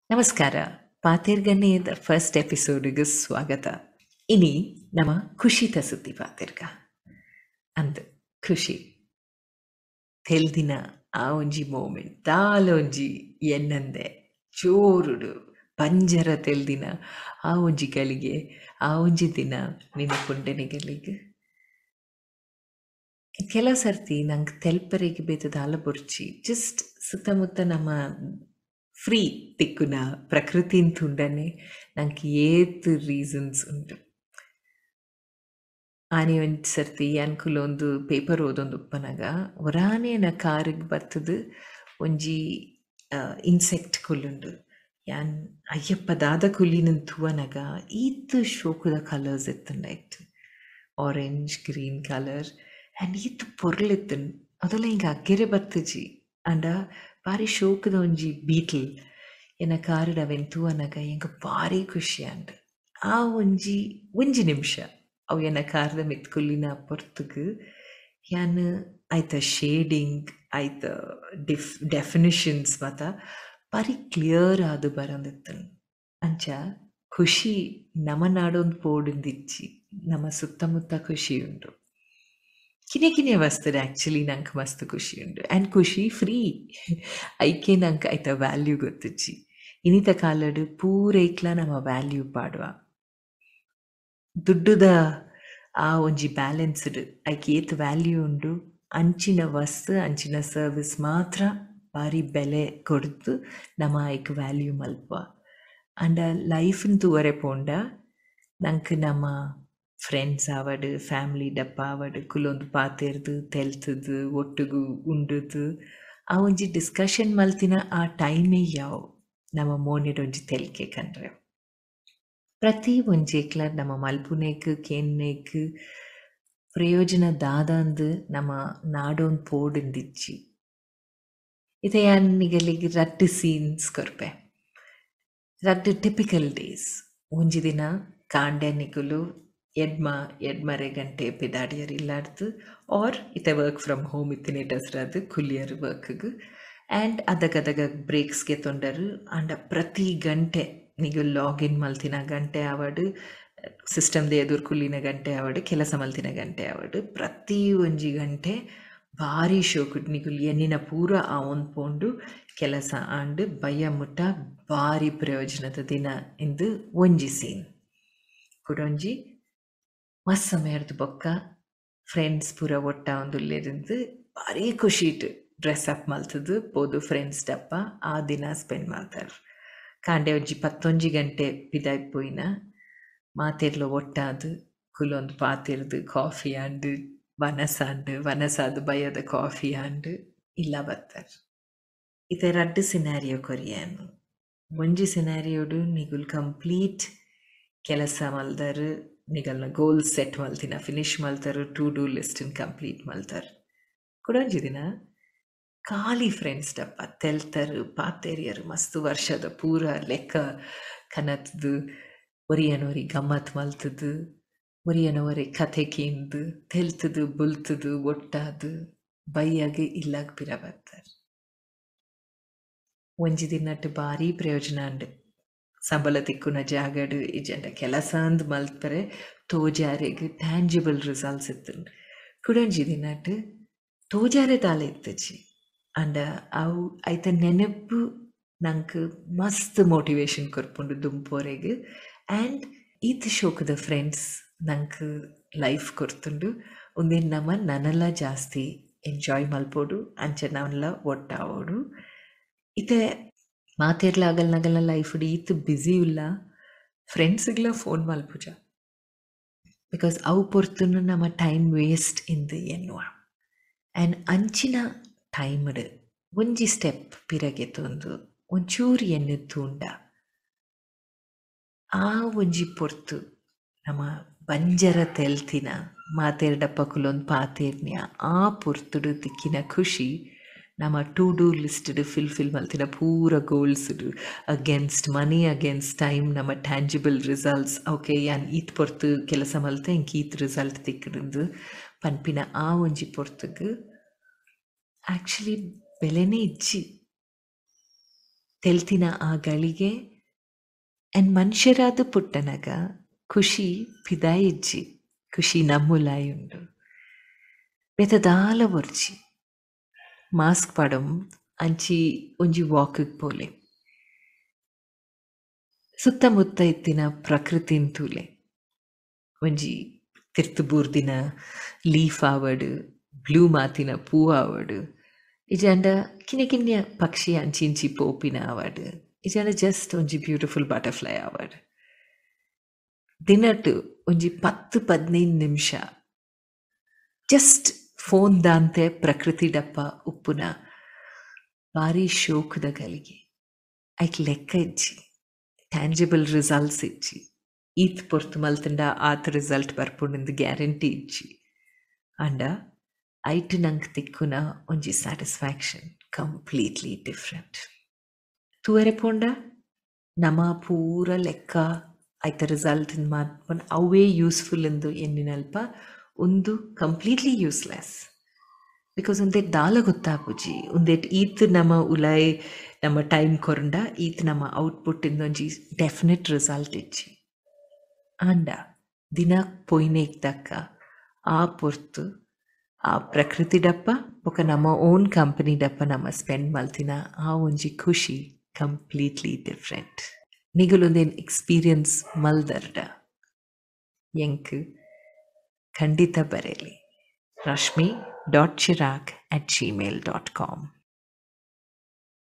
ನಮಸ್ಕಾರ. ಪಾತಿರ್ಗನೆಯದ ಫಸ್ಟ್ ಎಪಿಸೋಡಿಗೆ ಸ್ವಾಗತ. ಇನಿ ನಮ್ಮ ಖುಷಿತ ಸುದ್ದಿ ಪಾತಿರ್ಗ ಅಂದ್ ಖುಷಿ ತೆಲ್ದಿನ ಆ ಒಂಜಿ ಮೂಮೆಂಟ್ ದಾಲೊಂಜಿ ಎನ್ನಂದೆ ಜೋರುಡು ಪಂಜರ ತೆಲ್ದಿನ ಆ ಒಂಜಿ ಗಳಿಗೆ ಆ ಒಂಜಿ ದಿನ ನೆನಪುಂಡೆನೆಗಳಿಗೆ ಕೆಲವು ಸರ್ತಿ ನಂಗೆ ತೆಲ್ಪರೆಗೆ ಬೇತದಾಲ ಬುರ್ಚಿ ಜಸ್ಟ್ ಸುತ್ತಮುತ್ತ ನಮ್ಮ ಫ್ರೀ ತಿಕ್ಕುನ ಪ್ರಕೃತಿನ್ ತುಂಡನೆ ನಂಗೆ ಏತ್ ರೀಸನ್ಸ್ ಉಂಟು. ಆನೆ ಒಂದ್ ಸರ್ತಿ ಅನ್ಕುಲೊಂದು ಪೇಪರ್ ಓದೊಂದು ಉಪ್ಪನಗ ಒರಾನೆನ ಕಾರಿಗೆ ಬತ್ತದು ಒಂಜಿ ಇನ್ಸೆಕ್ಟ್ ಕುಲ್ಲುಂಡು. ಯಾನ್ ಅಯ್ಯಪ್ಪ ದಾದ ಕುಲ್ಲಿನ ತೂವನಗ ಈತ್ ಶೋಕುದ ಕಲರ್ಸ್ ಎತ್ತಂಡಾಯ್ತು. ಆರೆಂಜ್ ಗ್ರೀನ್ ಕಲರ್ ಆ್ಯಂಡ್ ಈತ್ ಪೊರ್ಲೆತ್ತನ್ ಅದೆಲ್ಲ ಹಿಂಗೆ ಅಗ್ಗೆರೆ ಬತ್ತಜಿ ಅಂಡ ಬಾರಿ ಶೋಕದ ಒಂಜಿ ಬೀಟ್ಲ್ ಎನ್ನ ಕಾರಿಡ ಅವೆನ್ ತೂವನಗ ಎಂಗ ಭಾರಿ ಖುಷಿ ಅಂಡ್ ಆ ಒಂಜಿ ಒಂಜಿ ನಿಮಿಷ ಅವು ಎನ್ನ ಕಾರ್ದ ಮೆತ್ಕುಲ್ಲಿನ ಪೊರ್ತುಗು ಯಾನ್ ಐತ ಶೇಡಿಂಗ್ ಐತ ಡೆಫಿನಿಷನ್ಸ್ ಮಾತ ಬಾರಿ ಕ್ಲಿಯರ್ ಆದು ಬರಂದಿತ್ತನ್. ಅಂಚ ಖುಷಿ ನಮ ನಾಡೊಂದು ಪೋಡಿಂದಿಚ್ಚಿ ನಮ್ಮ ಸುತ್ತಮುತ್ತ ಖುಷಿ ಉಂಡು. ಕಿನೆ ಕಿನೆ ವಸ್ತುಡು ಆ್ಯಕ್ಚುಲಿ ನಂಗೆ ಮಸ್ತ್ ಖುಷಿ ಉಂಡು ಆ್ಯಂಡ್ ಖುಷಿ ಫ್ರೀ ಐಕೆ ನಂಗೆ ಐತ ವ್ಯಾಲ್ಯೂ ಗೊತ್ತಿಚ್ಚಿ. ಇನಿತ ಕಾಲಡು ಪೂರೈಕ್ಲ ನಮ್ಮ ವ್ಯಾಲ್ಯೂ ಪಾಡುವ ದುಡ್ಡುದ ಆ ಒಂಜಿ ಬ್ಯಾಲೆನ್ಸ್ಡ್ ಐಕೆ ಏತ್ ವ್ಯಾಲ್ಯೂ ಉಂಡು ಅಂಚಿನ ವಸ್ತು ಅಂಚಿನ ಸರ್ವಿಸ್ ಮಾತ್ರ ಬಾರಿ ಬೆಲೆ ಕೊಡ್ತು ನಮ್ಮ ಐಕ್ ವ್ಯಾಲ್ಯೂ ಮಲ್ಪುವ. ಅಂಡ ಲೈಫ್ನ ತೂವರೆ ಪೋಂಡ ನಂಗೆ ನಮ್ಮ ಫ್ರೆಂಡ್ಸ್ ಆವಡ್ ಫ್ಯಾಮಿಲಿ ಡಪ್ಪ ಆವಡ್ ಕುಲೊಂದು ಪಾತೆರ್ದು ತೆಲ್ತದು ಒಟ್ಟುಗು ಉಂಡುದು ಆ ಒಂಜಿ ಡಿಸ್ಕಷನ್ ಮಲ್ತಿನ ಆ ಟೈಮೇ ಯಾವ್ ನಮ್ಮ ಮೋನೆಡ್ ಒಂಜಿ ತೆಲ್ಕೆ ಕಂಡ್ರೆ ಪ್ರತಿ ಒಂಜೇಕ್ಲ ನಮ್ಮ ಮಲ್ಪುನೇಕ್ ಕೇನ್ನೇಕ್ ಪ್ರಯೋಜನ ದಾದಂದು ನಮ್ಮ ನಾಡೊಂದು ಪೋಡಿಂದಿಚ್ಚಿ. ಇತ್ತೆ ಯಾನಿಗಲಿಗೆ ರಡ್ಡ್ ಸೀನ್ಸ್ ಕೊರ್ಪೆ. ರಡ್ಡ್ ಟಿಪಿಕಲ್ ಡೇಸ್. ಒಂಜಿ ದಿನ ಕಾಂಡೆ ನಿಕುಲು ಎಡ್ಮರೆ ಗಂಟೆ ಪಿದಾಡಿಯರ್ ಇಲ್ಲಾಡ್ದು ಆರ್ ಇತ್ತೆ ವರ್ಕ್ ಫ್ರಮ್ ಹೋಮ್ ಇತ್ತಿನೇಟಸ್ರದು ಕುಲಿಯರ್ ವರ್ಕ್ಗೆ ಆ್ಯಂಡ್ ಅದಗದಗ ಬ್ರೇಕ್ಸ್ಗೆ ತೊಂಡರು ಅಂಡ ಪ್ರತಿ ಗಂಟೆ ನಿಗು ಲಾಗಿನ್ ಮಲ್ತಿನ ಗಂಟೆ ಆವಡು ಸಿಸ್ಟಮ್ದ ಎದುರು ಕುಲ್ಲಿನ ಗಂಟೆ ಆವಡು ಕೆಲಸ ಮಲ್ತಿನ ಗಂಟೆ ಆವಡು ಪ್ರತಿ ಒಂಜಿ ಗಂಟೆ ಭಾರಿ ಶೋಕುಡು ನಿಗುಲು ಎನ್ನಿನ ಪೂರ ಆ ಒಂದು ಪೋಂಡು ಕೆಲಸ ಆಂಡ್ ಬಯ್ಯ ಮುಟ್ಟ ಭಾರಿ ಪ್ರಯೋಜನದ ದಿನ ಇಂದು ಒಂಜಿ ಸೀನ್ ಕುಡೊಂಜಿ ಮಸ್ತ್ ಸಮಯರ್ದು ಬೊಕ್ಕ ಫ್ರೆಂಡ್ಸ್ ಪೂರ ಒಟ್ಟ ಒಂದುಲ್ಲೆರಿಂದು ಭಾರಿ ಖುಷಿಟ್ ಡ್ರೆಸ್ ಅಪ್ ಮಲ್ತದು ಪೋದು ಫ್ರೆಂಡ್ಸ್ ಡಪ್ಪ ಆ ದಿನ ಸ್ಪೆಂಡ್ ಮಾಡ್ತಾರೆ. ಕಾಂಡೆ ಒಂಜಿ 11 ಗಂಟೆ ಪಿದಾಯ್ಪೋಯಿನ ಮಾತೆರ್ಲ ಒಟ್ಟಾದು ಕುಲೊಂದು ಪಾತೆರ್ದು ಕಾಫಿ ಆಂಡ್ ವನಸಾದು ಬಯ್ಯದ ಕಾಫಿ ಆಂಡ್ ಇಲ್ಲ ಬತ್ತಾರೆ. ಇತ್ತೆ ರಡ್ಡ್ ಸಿನಾರಿಯೋ ಕೊರಿಯಾನು. ಒಂಜಿ ಸಿನಾರಿಯೋಡು ನಿಗುಲ್ ಕಂಪ್ಲೀಟ್ ಕೆಲಸ ಮಲ್ದರು ನಿಗಲ್ನ ಗೋಲ್ ಸೆಟ್ ಮಲ್ತಿನ ಫಿನಿಶ್ ಮಲ್ತರು ಟು ಡೂ ಲಿಸ್ಟನ್ ಕಂಪ್ಲೀಟ್ ಮಲ್ತರು. ಕುಡೊಂಜಿ ದಿನ ಖಾಲಿ ಫ್ರೆಂಡ್ಸ್ ಡಪ್ಪ ತೆಲ್ತರು ಪಾತೆರಿಯರು ಮಸ್ತ್ ವರ್ಷದ ಪೂರ ಲೆಕ್ಕ ಕನತ್ದು ಒರಿಯನೋರಿ ಗಮ್ಮತ್ ಮಲ್ತದು ಒರಿಯನವರೆ ಕಥೆ ಕೇಂದು ತೆಲ್ತದು ಬುಲ್ತದು ಒಟ್ಟಾದು ಬೈಯಾಗೆ ಇಲ್ಲಾಗ ಪಿರ ಬರ್ತಾರೆ. ಒಂಜಿ ದಿನಟ್ಟು ಭಾರಿ ಪ್ರಯೋಜನ ಅಂಡು ಸಂಬಳ ತಿಕ್ಕುನ ಜಾಗಡು ಇಜಂಡ ಕೆಲಸ ಅಂದ್ ಮಲ್ಪರೆ ತೋಜಾರೆಗ್ ಟ್ಯಾಂಜಿಬಲ್ ರಿಸಲ್ಟ್ಸ್ ಇತ್ತುಂಡು. ಕುಡೊಂಜಿ ದಿನಟ್ಟು ತೋಜಾರೆ ತಾಲೆ ಇತ್ತಜಿ ಅಂಡ ಅವು ಐತ ನೆನಪು ನಂಗೆ ಮಸ್ತ್ ಮೋಟಿವೇಶನ್ ಕೊರ್ಪುಂಡು ದುಂಪೋರೆಗ್ ಆ್ಯಂಡ್ ಈತ್ ಶೋಕದ ಫ್ರೆಂಡ್ಸ್ ನಂಗೆ ಲೈಫ್ ಕೊರ್ತುಂಡು. ಒಂದಿನ ನಮ್ಮ ನನಲ ಜಾಸ್ತಿ ಎಂಜಾಯ್ ಮಲ್ಪೋಡು ಅಂಚ ನವನ್ಲ ಒಟ್ಟಾವೋಡು. ಇತ್ತೆ ಮಾತೆರ್ಲಾಗಲ್ನಗಲ್ನ ಲೈಫ್ ಈತ್ ಬ್ಯುಸಿ ಇಲ್ಲ ಫ್ರೆಂಡ್ಸ್ಗೆಲ್ಲ ಫೋನ್ ಮಲ್ಪುಜ ಬಿಕಾಸ್ ಅವು ಪೊರ್ತುನು ನಮ್ಮ ಟೈಮ್ ವೇಸ್ಟ್ ಇಂದು ಎನ್ನುವ ಆ್ಯಂಡ್ ಅಂಚಿನ ಟೈಮ್ಡ್ ಒಂಜಿ ಸ್ಟೆಪ್ ಪಿರಗೆ ತೊಂದು ಒಂಚೂರು ಎನ್ನುದು ತೂಂಡ ಆ ಒಂಜಿ ಪೊರ್ತು ನಮ್ಮ ಬಂಜರ ತೆಲ್ತಿನ ಮಾತೆರ್ಡಪ್ಪ ಕುಲೊಂದು ಪಾತೆರ್ನ್ಯ ಆ ಪೊರ್ತುಡು ತಿಕ್ಕಿನ ಖುಷಿ ನಮ್ಮ ಟು ಡೂ ಲಿಸ್ಟಡ್ ಫಿಲ್ ಮಲ್ತಿನ ಪೂರ ಗೋಲ್ಸ್ಡು ಅಗೇನ್ಸ್ಟ್ ಮನಿ ಅಗೇನ್ಸ್ಟ್ ಟೈಮ್ ನಮ್ಮ ಟ್ಯಾಂಜಿಬಲ್ ರಿಸಲ್ಟ್ಸ್ ಓಕೆ ಯಾನ್ ಈತ್ ಪೊರ್ತು ಕೆಲಸ ಮಲ್ತೆ ಇಂಕ್ ಈತ್ ರಿಸಲ್ಟ್ ತಿಕ್ಕಡಿಂದು ಪನ್ಪಿನ ಆ ಒಂಜಿ ಪೊರ್ತುಗು ಆ್ಯಕ್ಚುಲಿ ಬೆಲೆನೇ ಇಜ್ಜಿ. ತೆಲ್ತಿನ ಆ ಗಳಿಗೆ ಎನ್ ಮನುಷ್ಯರಾದ ಪುಟ್ಟನಗ ಖುಷಿ ಪಿದಾಯಿಜ್ಜಿ ಖುಷಿ ನಮ್ಮುಲಾಯುಂಡು ಬೆತದಾಲ ಬರ್ಜಿ ಮಾಸ್ಕ್ ಪಡಂ ಅಂಚಿ ಒಂಜಿ ವಾಕ್‌ಗ್ ಪೋಲೆ ಸುತ್ತಮುತ್ತ ಇತ್ತಿನ ಪ್ರಕೃತಿನ್ ತೂಲೆ ಒಂಜಿ ತಿರ್ತ್ ಬೂರ್ದಿನ ಲೀಫ್ ಆವಡ್ ಬ್ಲೂ ಮಾತಿನ ಪೂ ಆವಡ್ ಇಜಾಂಡ ಕಿನ್ನ ಕಿನ್ನ ಪಕ್ಷಿ ಅಂಚಿ ಇಂಚಿ ಪೋಪಿನ ಆವಡ್ ಇಜಾಂಡ ಜಸ್ಟ್ ಒಂಜಿ ಬ್ಯೂಟಿಫುಲ್ ಬಟರ್ಫ್ಲೈ ಆವಡ್ ದಿನಟ್ ಒಂಜಿ 10-15 ನಿಮಿಷ ಜಸ್ಟ್ ಫೋನ್ ದಾಂತೆ ಪ್ರಕೃತಿ ಡಪ್ಪ ಉಪ್ಪುನ ಬಾರಿ ಶೋಕದ ಗಳಿಗೆ ಐಕ್ ಲೆಕ್ಕ ಇಜ್ಜಿ ಟ್ಯಾಂಜಿಬಲ್ ರಿಸಲ್ಟ್ಸ್ ಇಜ್ಜಿ ಈತ್ ಪೊರ್ತು ಮಲ್ತಂಡ ಆತ್ ರಿಸಲ್ಟ್ ಬರ್ಪುಂಡು ಗ್ಯಾರಂಟಿ ಇಜ್ಜಿ ಅಂಡ ಐಟ್ ನಂಗೆ ತಿಕ್ಕುನ ಒಂಜಿ ಸ್ಯಾಟಿಸ್ಫ್ಯಾಕ್ಷನ್ ಕಂಪ್ಲೀಟ್ಲಿ ಡಿಫ್ರೆಂಟ್ ತೂವರೆ ಪೋಂಡ ನಮ ಪೂರ ಲೆಕ್ಕ ಐತ ರಿಸಲ್ಟ್ ಮಾತ್ಪನ್ ಅವೇ ಯೂಸ್ಫುಲ್ ಎಂದು ಎನ್ನಿನಲ್ಪ ಒಂದು ಕಂಪ್ಲೀಟ್ಲಿ ಯೂಸ್ಲೆಸ್ ಬಿಕಾಸ್ ಒಂದೇಟ್ ದಾಲ ಗೊತ್ತಾಪುಜಿ ಒಂದೇಟ್ ಈತ್ ನಮ್ಮ ಉಲಾಯ್ ನಮ್ಮ ಟೈಮ್ ಕೊರಂಡ ಈತ್ ನಮ್ಮ ಔಟ್ಪುಟ್ ಇಂದೊಂಜಿ ಡೆಫಿನೆಟ್ ರಿಸಲ್ಟ್ ಇಜ್ಜಿ ಆಂಡ ದಿನ ಪೊಯ್ನೆಗ್ ದಕ್ಕ ಆ ಪೊರ್ತು ಆ ಪ್ರಕೃತಿ ಡಪ್ಪ ಬೊಕ ನಮ್ಮ ಓನ್ ಕಂಪನಿ ಡಪ್ಪ ನಮ್ಮ ಸ್ಪೆಂಡ್ ಮಲ್ತಿನ ಆ ಒಂಜಿ ಖುಷಿ ಕಂಪ್ಲೀಟ್ಲಿ ಡಿಫ್ರೆಂಟ್ ನಿಗುಲೊಂದೇನು ಎಕ್ಸ್ಪೀರಿಯನ್ಸ್ ಮಲ್ದರ್ಡ ಎಂಕ್ ಖಂಡಿತ ಬರೆಯಲಿ rashmi.chirag@gmail.com